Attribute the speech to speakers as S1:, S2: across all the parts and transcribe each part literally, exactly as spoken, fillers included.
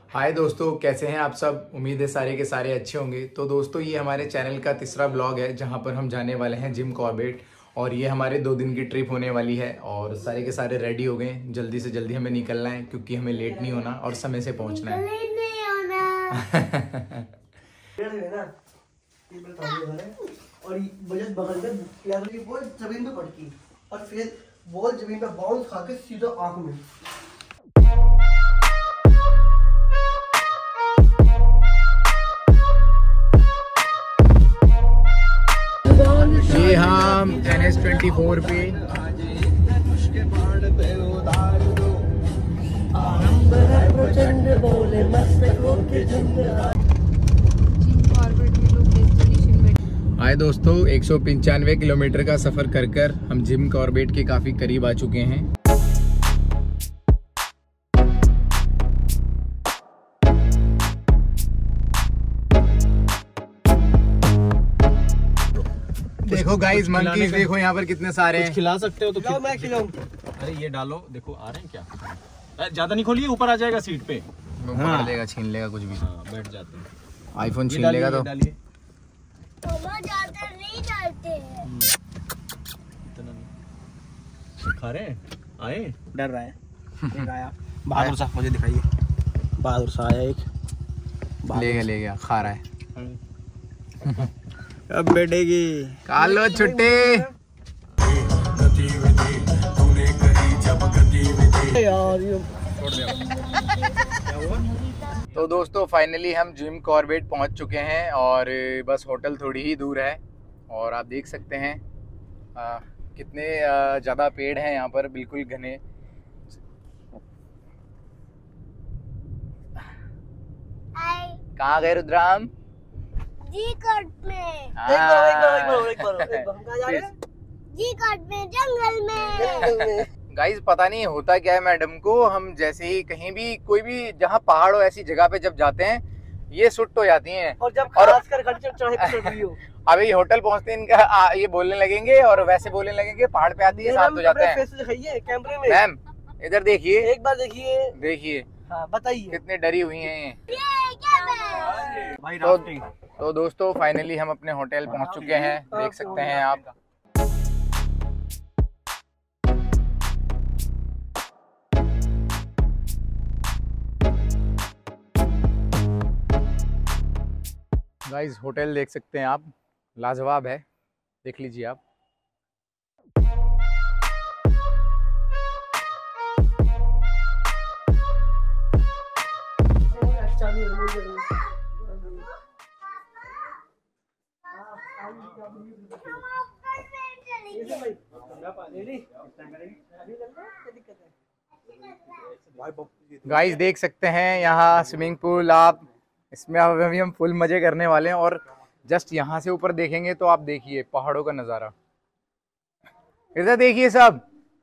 S1: हाय दोस्तों, कैसे हैं आप सब। उम्मीद है सारे के सारे अच्छे होंगे। तो दोस्तों, ये हमारे चैनल का तीसरा ब्लॉग है जहां पर हम जाने वाले हैं जिम कॉर्बेट। और ये हमारे दो दिन की ट्रिप होने वाली है और सारे के सारे रेडी हो गए। जल्दी से जल्दी हमें निकलना है क्योंकि हमें लेट नहीं होना और समय से पहुंचना है।
S2: लेट नहीं होना।
S3: और बजट बगल में या तो बॉल जमीन पे पड़ती और फिर बॉल जमीन पे बाउंस खा के सीधा आंख में।
S1: ये हम एन एस ट्वेंटी फोर पे आए दोस्तों, एक सौ पंचानवे किलोमीटर का सफर कर कर हम जिम कॉर्बेट के काफी करीब आ चुके हैं। देखो गाइस, मंकीज देखो यहाँ पर कितने सारे हैं।
S4: खिला सकते हो तो
S3: खिलाओ, मैं खिलाऊं।
S4: अरे ये डालो, देखो आ रहे हैं क्या। ज्यादा नहीं खोलिए, ऊपर आ जाएगा सीट पे।
S1: हाँ। लेगा, छीन लेगा कुछ भी।
S4: हाँ, बैठ जाते हैं।
S1: आईफोन छीन लेगा तो
S4: डालिए।
S2: ज्यादा नहीं डालते हैं।
S4: इतना नहीं खा रहे हैं। आए
S3: डर रहा है। एक आया बहादुर सा, मुझे दिखाइए। बहादुर सा आया एक।
S1: ले गया ले गया खा रहा है।
S3: अब बैठेगी
S1: कालो छुट्टी।
S3: यार ये
S1: तो दोस्तों, फाइनली हम जिम कॉर्बेट पहुंच चुके हैं और बस होटल थोड़ी ही दूर है। और आप देख सकते हैं आ, कितने आ, ज़्यादा पेड़ हैं यहाँ पर, बिल्कुल घने। कहाँ गए रुद्राम?
S2: जी कट में।
S3: एक बार एक बार एक बार एक बार एक बार हम कहाँ जा रहे हैं?
S2: जी कट में, जंगल में।
S3: जंगल में।
S1: गाइस, पता नहीं होता क्या है मैडम को, हम जैसे ही कहीं भी कोई भी जहाँ पहाड़ हो ऐसी जगह पे जब जाते हैं ये सुट हो जाती हैं।
S3: और जब
S1: और
S3: खास कर खड़ी चढ़ाई पे चढ़ रही हो,
S1: अभी होटल पहुंचते हैं इनका आ, ये बोलने लगेंगे और वैसे बोलने लगेंगे, पहाड़ पे आती है शांत हो जाते हैं।
S3: फेस दिखाइए कैमरे में।
S1: मैम इधर देखिए,
S3: एक बार देखिए।
S1: देखिए
S3: हाँ बताइए।
S1: कितनी डरी हुई हैं ये।
S2: ये क्या है?
S3: भाई
S1: तो, तो दोस्तों, फाइनली हम अपने होटल पहुंच चुके हैं, देख सकते हैं आप। गाइस, होटल देख सकते हैं आप, लाजवाब है, देख लीजिए आप। गाइस देख सकते हैं यहाँ स्विमिंग पूल, आप इसमें अब अभी हम फुल मजे करने वाले हैं। और जस्ट यहाँ से ऊपर देखेंगे तो आप देखिए पहाड़ों का नज़ारा। इधर देखिए सब,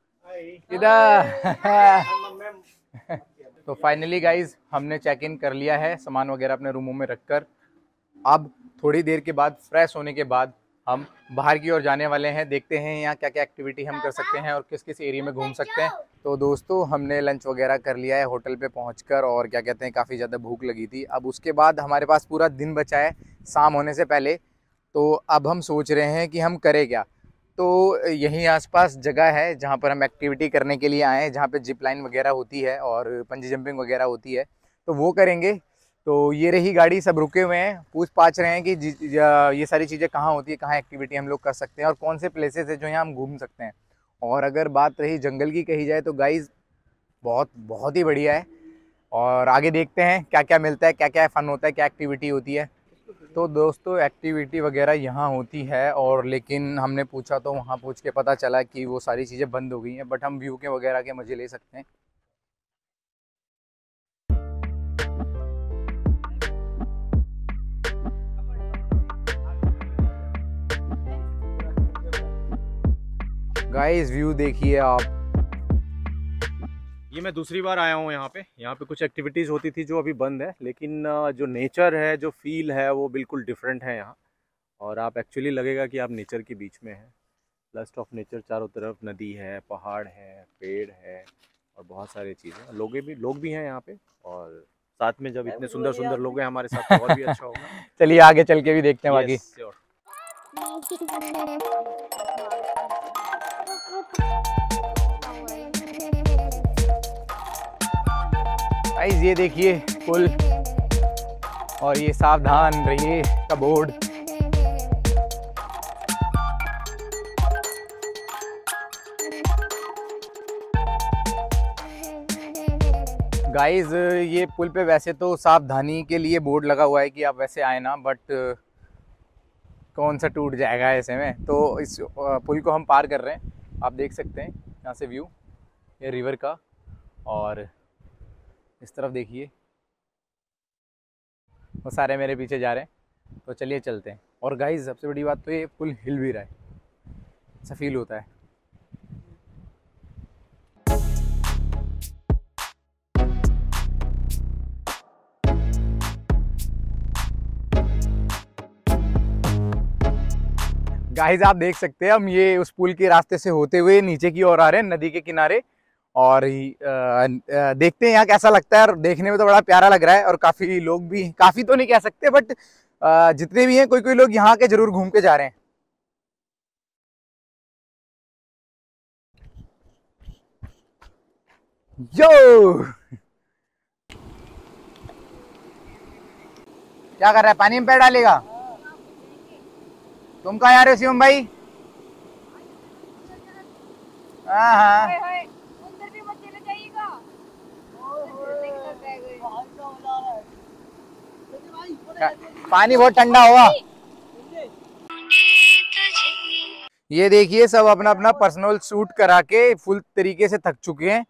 S1: इधर। तो फाइनली गाइज, हमने चेक इन कर लिया है, सामान वगैरह अपने रूमों में रखकर। अब थोड़ी देर के बाद, फ्रेश होने के बाद, हम बाहर की ओर जाने वाले हैं। देखते हैं यहाँ क्या क्या एक्टिविटी हम कर सकते हैं और किस किस एरिया में घूम सकते हैं। तो दोस्तों, हमने लंच वगैरह कर लिया है होटल पे पहुंचकर, और क्या कहते हैं, काफ़ी ज़्यादा भूख लगी थी। अब उसके बाद हमारे पास पूरा दिन बचा है शाम होने से पहले। तो अब हम सोच रहे हैं कि हम करें क्या। तो यहीं आसपास जगह है जहाँ पर हम एक्टिविटी करने के लिए आए हैं, जहाँ पे जिप लाइन वगैरह होती है और पंजी जंपिंग वगैरह होती है, तो वो करेंगे। तो ये रही गाड़ी, सब रुके हुए हैं, पूछ पाछ रहे हैं कि ये सारी चीज़ें कहाँ होती है, कहाँ एक्टिविटी हम लोग कर सकते हैं और कौन से प्लेसेस है जो यहाँ हम घूम सकते हैं। और अगर बात रही जंगल की कही जाए तो गाइज़ बहुत बहुत ही बढ़िया है। और आगे देखते हैं क्या क्या मिलता है, क्या क्या फ़न होता है, क्या एक्टिविटी होती है। तो दोस्तों, एक्टिविटी वगैरह यहाँ होती है, और लेकिन हमने पूछा तो वहाँ पूछ के पता चला कि वो सारी चीज़ें बंद हो गई हैं, बट हम व्यू के वगैरह के मज़े ले सकते हैं। गाइस व्यू देखिए आप।
S4: ये मैं दूसरी बार आया हूँ यहाँ पे। यहाँ पे कुछ एक्टिविटीज़ होती थी जो अभी बंद है, लेकिन जो नेचर है, जो फील है, वो बिल्कुल डिफरेंट है यहाँ। और आप एक्चुअली लगेगा कि आप नेचर के बीच में हैं। लस्ट ऑफ नेचर, चारों तरफ नदी है, पहाड़ है, पेड़ है और बहुत सारी चीज़ें। लोग भी लोग भी हैं यहाँ पे और साथ में जब इतने सुंदर सुंदर लोग हैं हमारे साथ तो और भी अच्छा होगा।
S1: चलिए आगे चल के भी देखते हैं बाकी।
S4: Yes, sure.
S1: गाइस ये देखिए पुल और ये सावधान रहिए का बोर्ड। गाइस ये पुल पे वैसे तो सावधानी के लिए बोर्ड लगा हुआ है कि आप वैसे आए ना, बट कौन सा टूट जाएगा ऐसे में। तो इस पुल को हम पार कर रहे हैं, आप देख सकते हैं यहाँ से व्यू ये रिवर का, और इस तरफ देखिए वो सारे मेरे पीछे जा रहे हैं। तो चलिए चलते हैं। और गाइस सबसे बड़ी बात तो ये पुल हिल भी रहा है, ऐसा फील होता है। गाइस आप देख सकते हैं हम ये उस पुल के रास्ते से होते हुए नीचे की ओर आ रहे हैं, नदी के किनारे। और आ, आ, देखते हैं यहाँ कैसा लगता है। और देखने में तो बड़ा प्यारा लग रहा है, और काफी लोग भी, काफी तो नहीं कह सकते बट आ, जितने भी हैं कोई कोई लोग यहाँ के जरूर घूम के जा रहे हैं। यो क्या कर रहा है, पानी में पैर डालेगा? तुम कहाँ आ रहे हो शिवम भाई? हाँ हाँ
S5: भी मत चले जाइएगा।
S1: पानी बहुत ठंडा होगा। ये देखिए सब अपना अपना पर्सनल सूट करा के फुल तरीके से थक चुके हैं।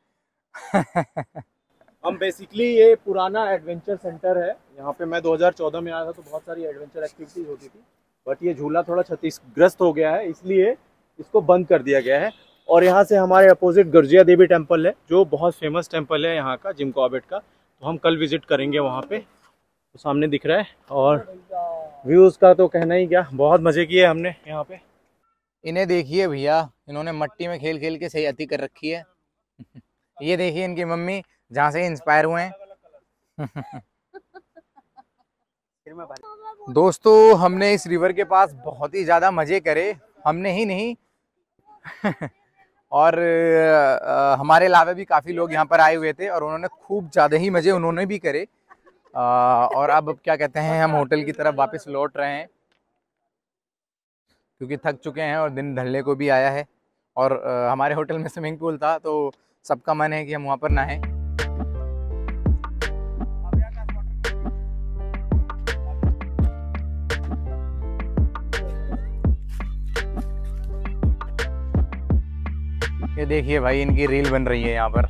S4: हम बेसिकली ये पुराना एडवेंचर सेंटर है, यहाँ पे मैं दो हज़ार चौदह में आया था तो बहुत सारी एडवेंचर एक्टिविटीज होती थी, बट ये झूला थोड़ा क्षतिग्रस्त हो गया है इसलिए इसको बंद कर दिया गया है। और यहाँ से हमारे अपोजिट गर्जिया देवी टेम्पल है जो बहुत फेमस टेम्पल है यहाँ का, जिम कॉर्बेट का। तो हम कल विजिट करेंगे वहाँ पे, तो सामने दिख रहा है। और व्यूज़ का तो कहना ही क्या, बहुत मज़े किए हमने यहाँ पे।
S1: इन्हें देखिए भैया, इन्होंने मट्टी में खेल खेल के सही अति कर रखी है। ये देखिए इनकी मम्मी जहाँ से इंस्पायर हुए हैं। दोस्तों हमने इस रिवर के पास बहुत ही ज़्यादा मज़े करे, हमने ही नहीं और आ, हमारे अलावा भी काफ़ी लोग यहाँ पर आए हुए थे और उन्होंने खूब ज़्यादा ही मज़े उन्होंने भी करे। आ, और अब क्या कहते हैं, हम होटल की तरफ वापस लौट रहे हैं क्योंकि थक चुके हैं और दिन ढलने को भी आया है। और आ, हमारे होटल में स्विमिंग पूल था तो सबका मन है कि हम वहाँ पर नहाएं। ये देखिए भाई इनकी रील बन रही है यहाँ पर।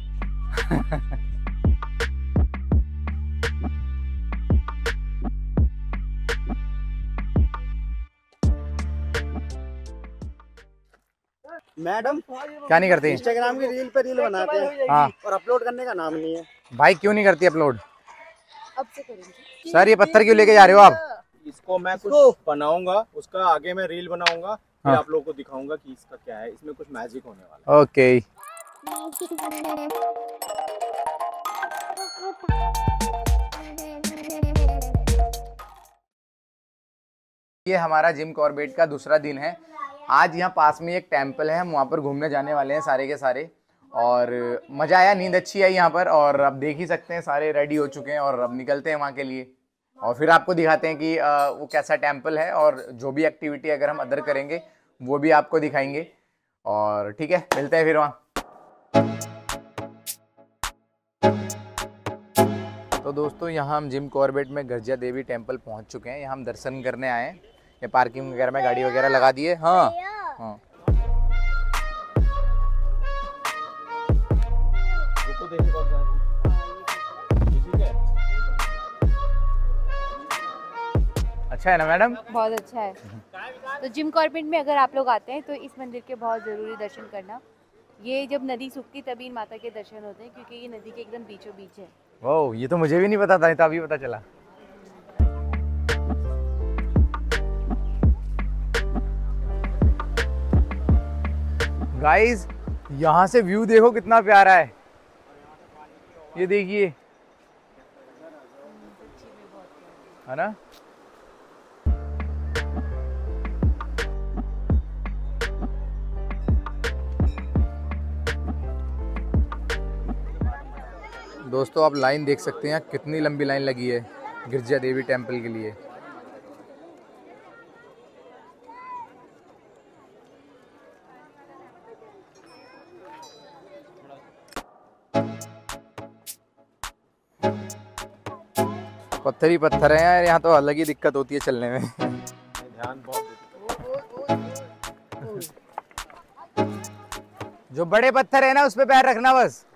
S3: मैडम
S1: क्या नहीं करती?
S3: इंस्टाग्राम की रील पे रील बनाते हैं
S1: हाँ,
S3: और अपलोड करने का नाम नहीं है।
S1: भाई क्यों नहीं करती अपलोड?
S5: अब से करेंगे।
S1: सर ये पत्थर क्यों लेके जा रहे हो आप?
S4: इसको मैं कुछ बनाऊंगा, उसका आगे मैं रील बनाऊंगा, फिर
S1: हाँ।
S4: आप लोगों को दिखाऊंगा कि इसका क्या है, इसमें कुछ मैजिक होने वाला है।
S1: ओके ये हमारा जिम कॉर्बेट का दूसरा दिन है। आज यहाँ पास में एक टेम्पल है, हम वहाँ पर घूमने जाने वाले हैं सारे के सारे। और मज़ा आया, नींद अच्छी आई यहाँ पर। और अब देख ही सकते हैं सारे रेडी हो चुके हैं और अब निकलते हैं वहाँ के लिए। और फिर आपको दिखाते हैं कि आ, वो कैसा टेम्पल है और जो भी एक्टिविटी अगर हम अदर करेंगे वो भी आपको दिखाएंगे। और ठीक है, मिलते हैं फिर वहाँ। तो दोस्तों यहाँ हम जिम कॉर्बेट में गर्जिया देवी टेम्पल पहुँच चुके हैं। यहाँ हम दर्शन करने आए हैं। ये पार्किंग वगैरह में गाड़ी वगैरह लगा दी है। हाँ हाँ अच्छा है ना मैडम?
S5: बहुत अच्छा है। तो जिम कॉर्बेट में अगर आप लोग आते हैं तो इस मंदिर के बहुत ज़रूरी दर्शन करना। ये जब नदी सूखती तभी इन माता के दर्शन होते हैं क्योंकि ये नदी के एकदम बीचों बीच है।
S1: ओह ये तो मुझे भी नहीं पता था, ये तो अभी पता चला। गाइस यहाँ से व्यू देखो कितना प्यारा है। ये देखिए है ना। दोस्तों आप लाइन देख सकते हैं कितनी लंबी लाइन लगी है गिरजा देवी टेम्पल के लिए। पत्थर ही पत्थर है यार, यहाँ तो अलग ही दिक्कत होती है चलने में।
S4: ध्यान बहुत
S1: जो बड़े पत्थर है ना उस पे पैर रखना बस।